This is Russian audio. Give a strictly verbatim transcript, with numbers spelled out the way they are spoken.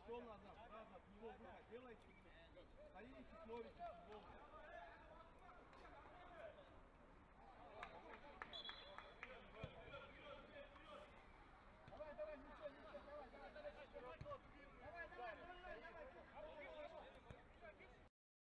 стол назад, сразу от него выход делайте. Стоите, смотрите.